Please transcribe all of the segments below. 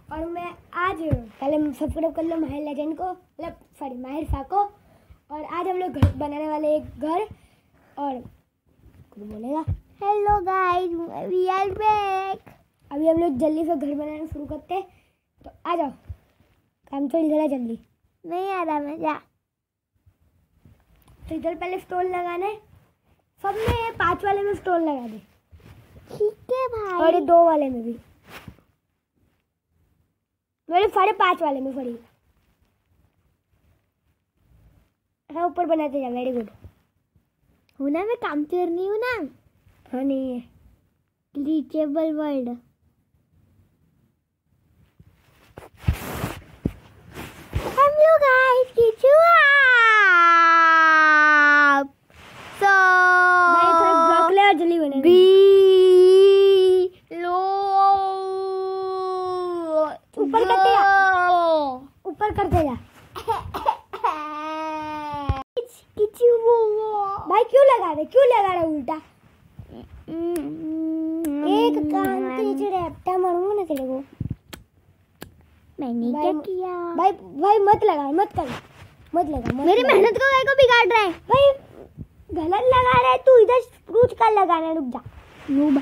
और मैं आज पहले सब्सक्राइब कर लो माहिर लेजेंड को, मतलब सॉरी माहिर फा को। और आज हम लोग घर बनाने वाले एक घर। और कुछ बोलेगा? Hello guys, we are back. अभी हम लोग जल्दी से घर बनाना शुरू करते हैं, तो आ जाओ। काम चल जरा जल्दी। नहीं आ रहा मजा। तो इधर पहले स्टोन लगाने, सब में 5 वाले में स्टोन लगा दे। ठीक है भाई। और ये 2 वाले में भी, मेरे 5.5 वाले में पड़ी। हाँ ऊपर बनाते जा। Very good. हूँ ना मैं काम चोर नहीं हूँ ना। हाँ नहीं है। ग्लिचेबल वर्ल्ड। हम लोग गाइस किचू आप सो भाई थोड़ा ब्लॉक ले और जल्दी बना। बी लो ऊपर करते जा, ऊपर करते जा। किचू भाई क्यों लगा रहे उल्टा? एक कान के नीचे रैप्टा मारूंगा ना तेरे को। मैंने क्या किया? भाई मत लगा। मेरी मेहनत को काय को बिगाड़ रहा है? भाई गलत लगा रहा है तू। इधर स्प्रूच का लगाना। रुक जा। नूबा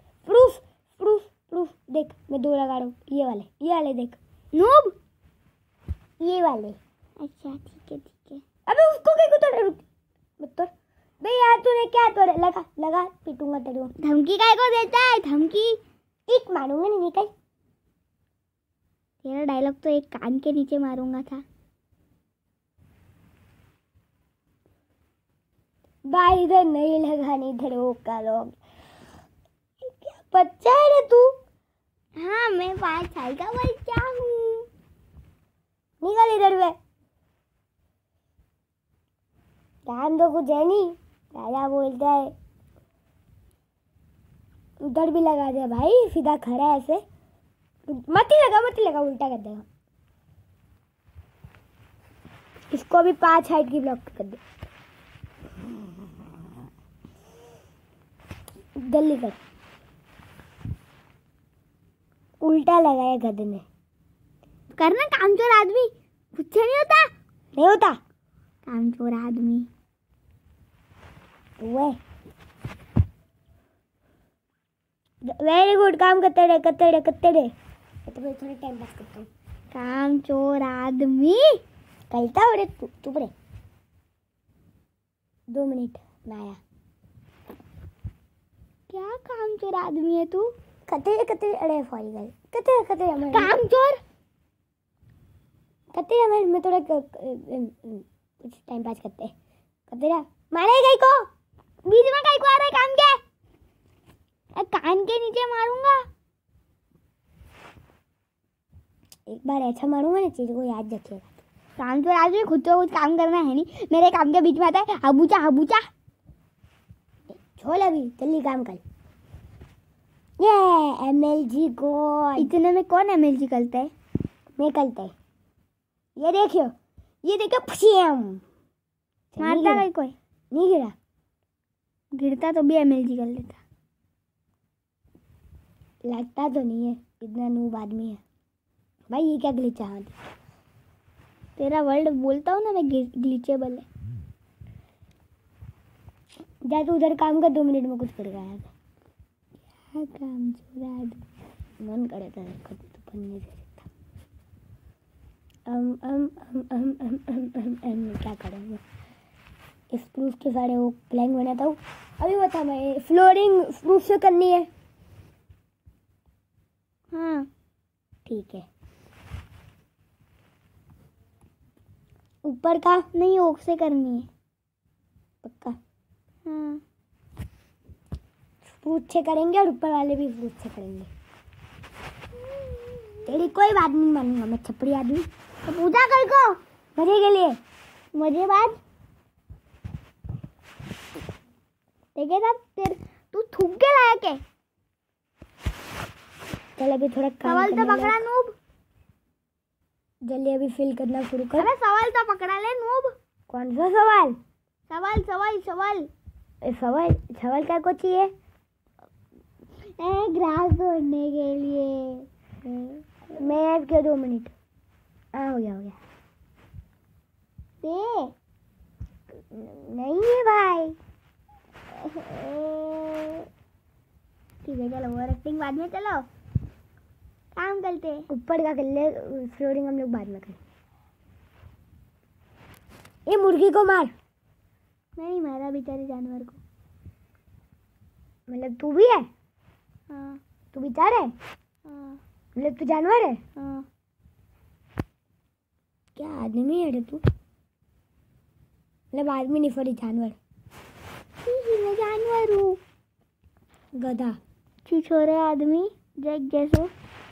प्रूफ देख, मैं 2 लगा रहा हूँ। ये वाले देख। नूब। ये वाले। अच्छा ठीक है। अबे उसको क्या तोड़? रुक मत तोड़ बे यार। तूने क्या तोड़ा? लगा पीटूंगा तेरे को। धमकी काय को देता है? धमकी एक मारूंगा नहीं निकल। तेरा डायलॉग तो एक कान के नीचे मारूंगा था। भाई इधर नहीं लगानी, इधर वो करो। क्या बच्चा है रे तू? हाँ मैं 5 साल का बच्चा हूँ। निकल इधर से। ध्यान दो, कुछ है नहीं। राजा बोलता है। उधर भी लगा दे भाई, सीधा खड़ा है ऐसे। मत ही लगा, उल्टा कर देगा। इसको भी 5 हाइट की ब्लॉक कर दे। जल्दी कर। उल्टा लगाया गधे ने। करना कामचोर आदमी कुछ नहीं होता। कामचोर आदमी वेरी गुड। काम करते रहे। तो मैं थोड़ा टाइम पास करता हूँ। कामचोर आदमी करता हो रे तू बड़े। 2 मिनट मैं आया। क्या कामचोर आदमी है तू? कते अरे सॉरी गाइस। कते कामचोर मैं थोड़ा कुछ टाइम पास करते हैं। कते मारे गई को बीच में काय को आ रहा है काम के? कान के नीचे मारूंगा। एक बार ऐसा मारूंगा ना, चीज को याद रखिएगा। कामचोर आदमी खुद तो कुछ काम करना है नहीं, मेरे काम के बीच में आता है हबूचा। छोड़ अभी, जल्दी काम कर। ये MLG गॉड। इतने में कौन MLG करता है? मैं करता है। ये देखो फुशियम। मारता है कोई? नहीं गिरा। गिरता तो भी MLG कर लेता। लगता तो नहीं है, इतना नूब आदमी है भाई। ये क्या ग्लिच है? तेरा वर्ल्ड बोलता हूँ ना मैं, ग्लिचेबल है। जा तू उधर काम कर, 2 मिनट में कुछ कर गया था। क्या काम चोर आदमी? मन करे था कभी तो पन्ने से सकता। क्या करूँगा? इस प्रूफ के सारे वो प्लैंक बनाता हूँ। अभी बता, मैं फ्लोरिंग प्रूफ से करनी है। हाँ ठीक है। ऊपर का नहीं, ओक से करनी है। पक्का? हाँ फ्रूट से करेंगे और ऊपर वाले भी फ्रूट से करेंगे। तेरी कोई बात नहीं मानूंगा मैं, छपड़ी आदमी। तो पूजा कर को मजे के लिए। मुझे बात देखे था तू थूक के लाया के? चल अभी थोड़ा काम सवाल तो पकड़ा नूब। जल्दी अभी फिल करना शुरू कर। अरे सवाल तो पकड़ा ले नूब। कौन सा सवाल? सवाल क्या को चाहिए? ग्रास तोड़ने के लिए। मैं रुकियो 2 मिनट। हाँ हो गया दे नहीं है भाई। ठीक है चलो, वो एक्टिंग बाद में, चलो काम करते हैं। ऊपर का कर ले, फ्लोरिंग हम लोग बाद में करें। ये मुर्गी को मार। नहीं मारा बेचारे जानवर को। मतलब तू भी है? हाँ तू बेचारा है? हाँ मतलब तू जानवर है? हाँ। क्या आदमी है रे तू? मतलब आदमी नहीं सॉरी जानवर। मैं जानवर हूँ। गधा। छिछोरे आदमी जैक जैसे।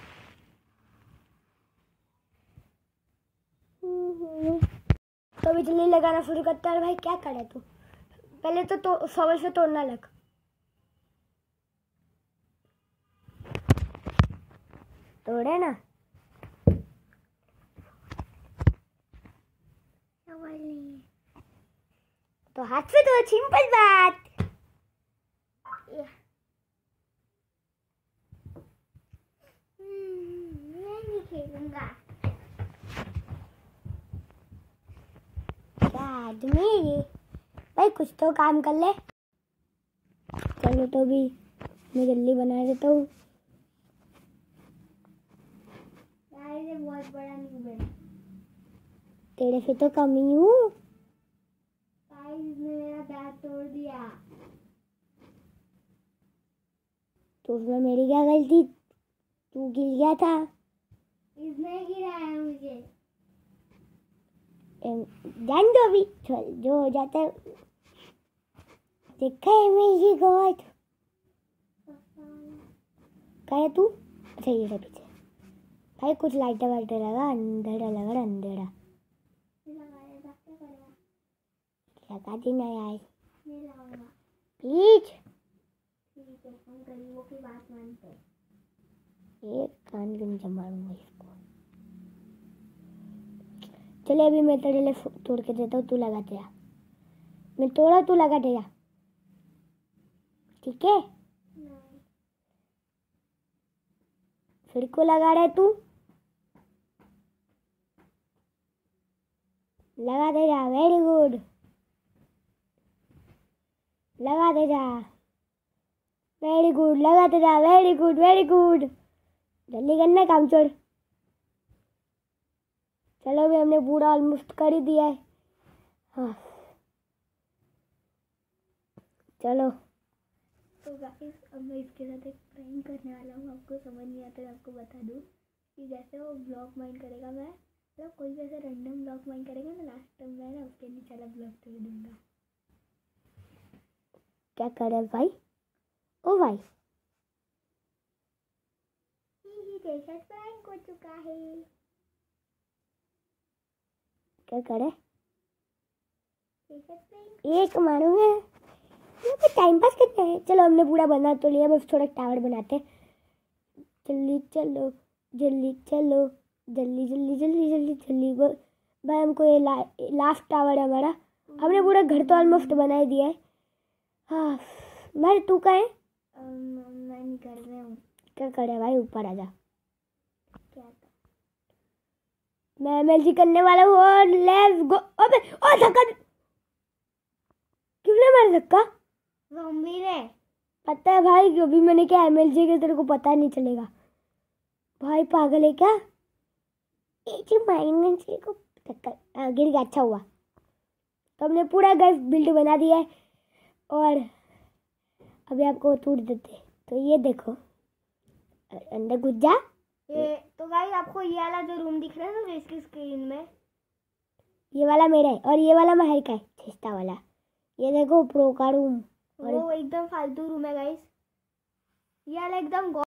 तो बिजली लगाना शुरू करता है भाई। क्या करे तू? पहले तो सवल से तोड़ना लग। तोड़े ना। तो हाथ से तो सिंपल बात। मैं नहीं खेलूंगा। क्या आदमी है ये? भाई कुछ तो काम कर ले। चलो तो भी मैं जल्दी बना देता हूँ। ये बहुत बड़ा न्यूब है। तेरे से तो कम ही हूँ। इसने मेरा बैग तोड़ दिया। तो उसमें मेरी क्या गलती? तू गिर गया था। इसने गिराया मुझे। जान दो अभी, चल जो हो जाता है। देखा है मेरी गॉड। क्या है तू? अच्छा ये पीछे भाई कुछ लाइटर वाइटर लगा। अंधेरा लगा अंधेरा। लगा देना यार प्लीज। ठीक है, हम गरीबों की बात मानते हैं। ये कान के नीचे मारूंगा इसको। चले अभी मैं तेरे लिए तोड़ के देता हूँ, तू लगा तेरा। मैं तोड़ा तू लगा तेरा, ठीक है? फिर को लगा रहा है तू? लगा दे जा। Very good. लगा दे जा। Very good. लगा दे जा। Very good very good. जल्दी करना काम छोड़। चलो अभी हमने पूरा ऑलमोस्ट कर ही दिया है। हाँ चलो। तो गाइस अब मैं इसके साथ एक प्रैंक करने वाला हूँ। आपको समझ नहीं आता तो आपको बता दूँ कि जैसे वो ब्लॉक माइंड करेगा, मैं मतलब कोई भी ऐसे रैंडम ब्लॉक माइंड करेगा ना, लास्ट टाइम मैं ना उसके नीचे वाला ब्लॉक तोड़ दूंगा। क्या करे भाई? ओ भाई जैसा प्रैंक हो चुका है। क्या करे? जैसा प्रैंक एक मारूंगा। ये टाइम पास करते हैं। चलो हमने पूरा बना तो लिया, बस थोड़ा टावर बनाते हैं। जल्दी चलो जल्दी चलो जल्दी जल्दी जल्दी जल्दी जल्दी। भाई हमको ये लास्ट टावर है हमारा। हमने पूरा घर तो ऑलमोस्ट बना ही दिया है। हाँ मैं तू का है? मैं नहीं कर रहा हूँ। क्या करे भाई? ऊपर आ जा। क्या था? मैं एमएलजी करने वाला हूँ और लेट्स गो। अबे ओ धक्का क्यों नहीं मार धक्का? ज़ॉम्बी रे। पता है भाई अभी मैंने क्या एमएलजी के, तेरे को पता नहीं चलेगा। भाई पागल है क्या? एक माइंड को धक्का गिर गया। अच्छा हुआ। तो हमने पूरा घर बिल्ड बना दिया है और अभी आपको तोड़ देते। तो ये देखो अंदर घुस जा। ये तो गाइस आपको ये वाला जो रूम दिख रहा है ना इसकी स्क्रीन में, ये वाला मेरा है और ये वाला माहिर का है, छिस्ता वाला। ये देखो प्रो का रूम। वो एकदम फालतू रूम है गाइस। ये वाला एकदम